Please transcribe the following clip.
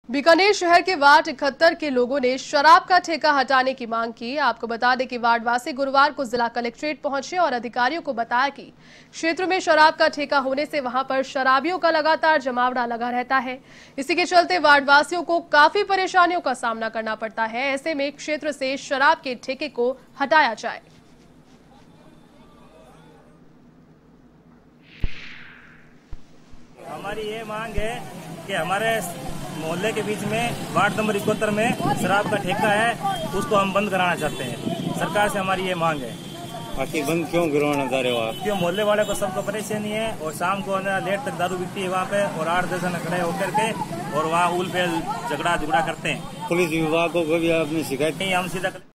बीकानेर शहर के वार्ड 71 के लोगों ने शराब का ठेका हटाने की मांग की। आपको बता दें कि वार्डवासी गुरुवार को जिला कलेक्ट्रेट पहुंचे और अधिकारियों को बताया कि क्षेत्र में शराब का ठेका होने से वहां पर शराबियों का लगातार जमावड़ा लगा रहता है। इसी के चलते वार्डवासियों को काफी परेशानियों का सामना करना पड़ता है। ऐसे में क्षेत्र से शराब के ठेके को हटाया जाए। हमारी ये मांग है कि हमारे मोहल्ले के बीच में वार्ड नंबर 71 में शराब का ठेका है, उसको हम बंद कराना चाहते हैं। सरकार से हमारी ये मांग है। आखिर बंद क्यों करवाना चाह रहे हो आप? क्यों मोहल्ले वाले को सबको परेशानी है और शाम को लेट तक दारू बिकती है वहाँ पे और 8-10 जन खड़े होकर के और वहाँ उल पेल झगड़ा करते हैं। पुलिस विभाग को भी आपने शिकायत नहीं, हम सीधा